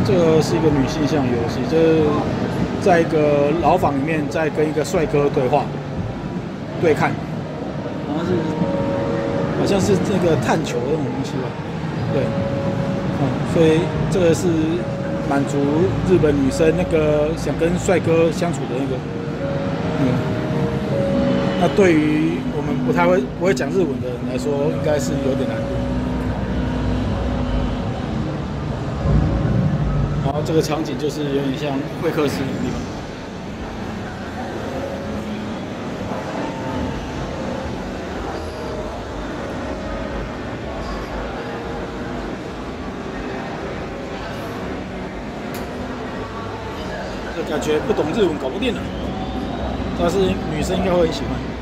这个是一个女性向游戏，就是在一个牢房里面，在跟一个帅哥对话、对看，好像是这个探球的那种东西吧？对，所以这个是满足日本女生那个想跟帅哥相处的那对于我们不会讲日文的人来说，应该是有点难度。然后这个场景就是有点像会客室的地方。这感觉不懂日文搞不定了，但是女生应该会很喜欢。